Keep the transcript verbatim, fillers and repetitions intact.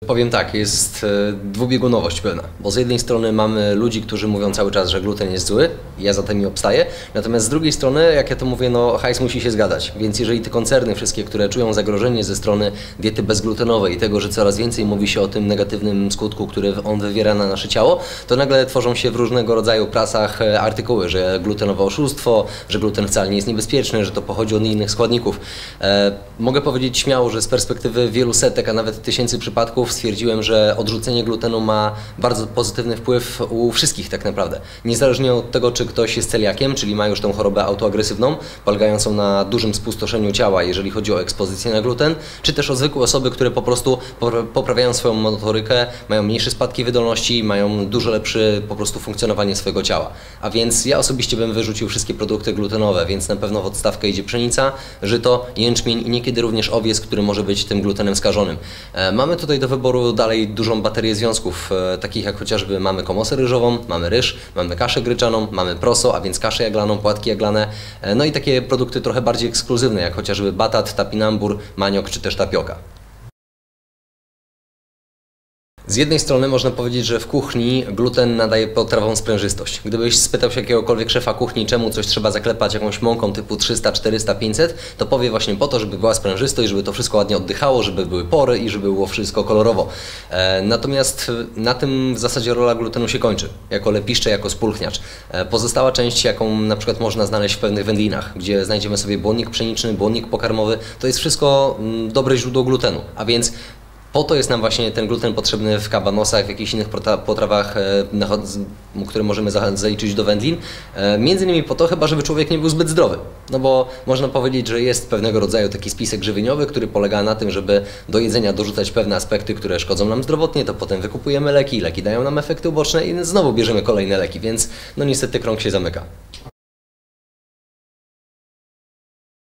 Powiem tak, jest dwubiegunowość pełna, bo z jednej strony mamy ludzi, którzy mówią cały czas, że gluten jest zły i ja za tymi obstaję, natomiast z drugiej strony, jak ja to mówię, no hajs musi się zgadzać, więc jeżeli te koncerny wszystkie, które czują zagrożenie ze strony diety bezglutenowej i tego, że coraz więcej mówi się o tym negatywnym skutku, który on wywiera na nasze ciało, to nagle tworzą się w różnego rodzaju prasach artykuły, że glutenowe oszustwo, że gluten wcale nie jest niebezpieczny, że to pochodzi od innych składników. E, mogę powiedzieć śmiało, że z perspektywy wielu setek, a nawet tysięcy przypadków stwierdziłem, że odrzucenie glutenu ma bardzo pozytywny wpływ u wszystkich tak naprawdę. Niezależnie od tego, czy ktoś jest celiakiem, czyli ma już tą chorobę autoagresywną, polegającą na dużym spustoszeniu ciała, jeżeli chodzi o ekspozycję na gluten, czy też o zwykłe osoby, które po prostu poprawiają swoją motorykę, mają mniejsze spadki wydolności, mają dużo lepsze po prostu funkcjonowanie swojego ciała. A więc ja osobiście bym wyrzucił wszystkie produkty glutenowe, więc na pewno w odstawkę idzie pszenica, żyto, jęczmień i niekiedy również owiec, który może być tym glutenem skażonym. E, mamy tutaj do wyboru dalej dużą baterię związków, e, takich jak chociażby mamy komosę ryżową, mamy ryż, mamy kaszę gryczaną, mamy proso, a więc kaszę jaglaną, płatki jaglane, e, no i takie produkty trochę bardziej ekskluzywne, jak chociażby batat, tapinambur, maniok czy też tapioka. Z jednej strony można powiedzieć, że w kuchni gluten nadaje potrawom sprężystość. Gdybyś spytał się jakiegokolwiek szefa kuchni, czemu coś trzeba zaklepać jakąś mąką typu trzysta, czterysta, pięćset, to powie właśnie po to, żeby była sprężystość, żeby to wszystko ładnie oddychało, żeby były pory i żeby było wszystko kolorowo. E, natomiast na tym w zasadzie rola glutenu się kończy, jako lepiszcze, jako spulchniacz. E, pozostała część, jaką na przykład można znaleźć w pewnych wędlinach, gdzie znajdziemy sobie błonnik pszeniczny, błonnik pokarmowy, to jest wszystko mm, dobre źródło glutenu, a więc po to jest nam właśnie ten gluten potrzebny w kabanosach, w jakichś innych potrawach, które możemy zaliczyć do wędlin. Między innymi po to chyba, żeby człowiek nie był zbyt zdrowy. No bo można powiedzieć, że jest pewnego rodzaju taki spisek żywieniowy, który polega na tym, żeby do jedzenia dorzucać pewne aspekty, które szkodzą nam zdrowotnie, to potem wykupujemy leki, leki dają nam efekty uboczne i znowu bierzemy kolejne leki, więc no niestety krąg się zamyka.